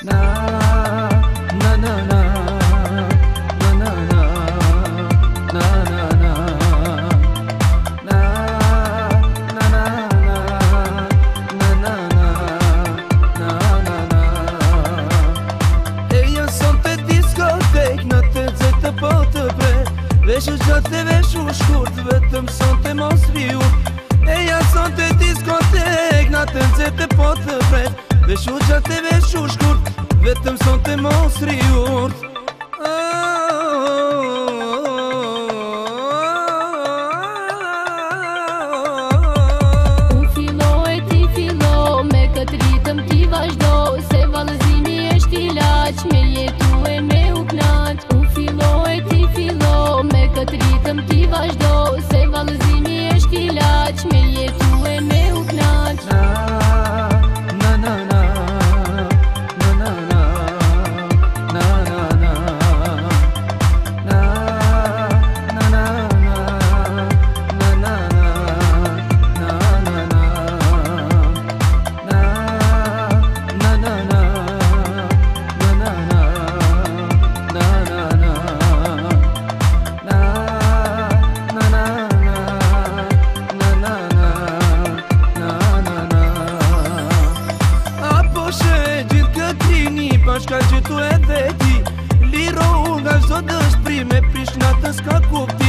Na na na na na na na na na na na na na na na na. E io son te diskotek, në të nxehtë po të bre. Veshu gjatë dhe veshu shkurt, vetëm son te mos riu. E ja son te diskotek, në të nxehtë po të bre. Veshu gjatë dhe veshu shkurt, vetëm son te mos riu. Me jetu e me u knaq. Unë fillo e ti fillo, me këtë ritëm ti vazhdo. Se vallëzimi është ilaç, me jetu e me u knaq. Na na na na na na na na na na na na na na na na na na. Bashka që tu e dhe ti Liro nga zdo dëshpri me prish natës ka kupti.